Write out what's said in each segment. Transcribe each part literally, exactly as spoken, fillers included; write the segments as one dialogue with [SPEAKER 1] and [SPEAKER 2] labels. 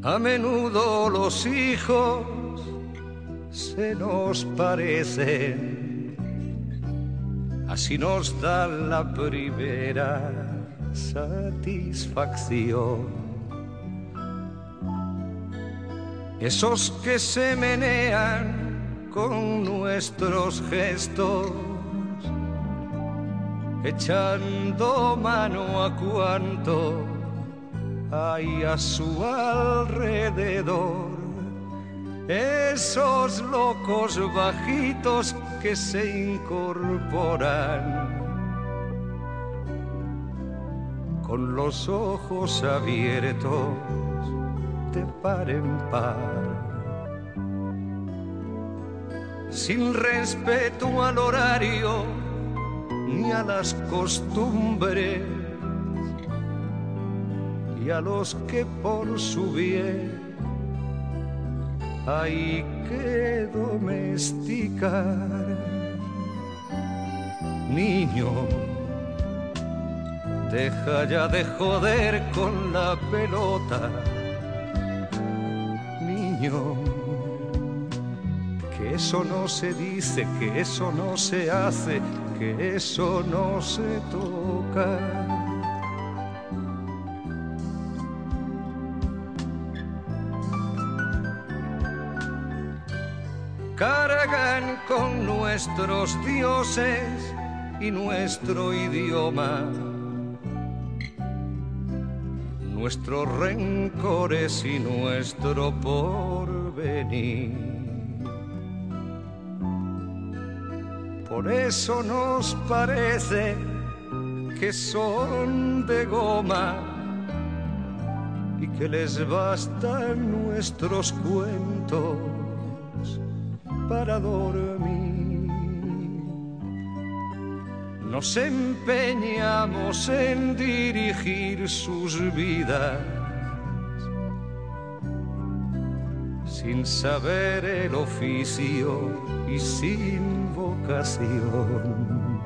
[SPEAKER 1] A menudo los hijos se nos parecen, así nos da la primera satisfacción. Esos que se menean con nuestros gestos, echando mano a cuanto hay a su alrededor. Esos locos bajitos que se incorporan con los ojos abiertos de par en par, sin respeto al horario ni a las costumbres, y a los que por su bien hay que domesticar. Niño, deja ya de joder con la pelota. Niño, que eso no se dice, que eso no se hace, que eso no se toca. Cargan con nuestros dioses y nuestro idioma, nuestros rencores y nuestro porvenir. Por eso nos parece que son de goma y que les bastan nuestros cuentos para dormir. Nos empeñamos en dirigir sus vidas sin saber el oficio y sin vocación.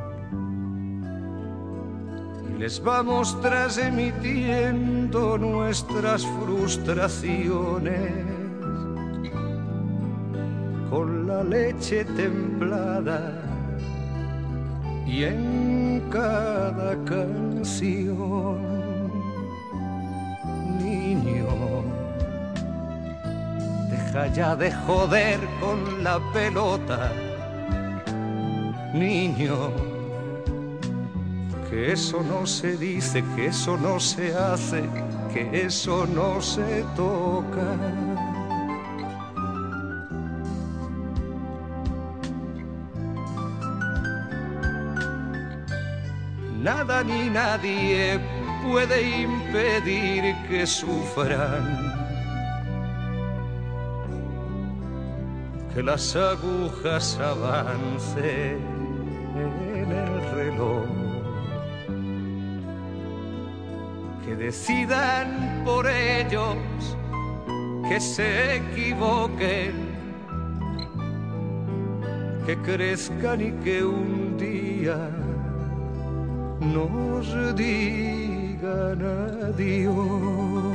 [SPEAKER 1] Y les vamos transmitiendo nuestras frustraciones con la leche templada y en cada canción. Niño, deja ya de joder con la pelota. Niño, que eso no se dice, que eso no se hace, que eso no se toca. Nada ni nadie puede impedir que sufran, que las agujas avancen en el reloj, que decidan por ellos, que se equivoquen, que crezcan y que un día nos digan adiós.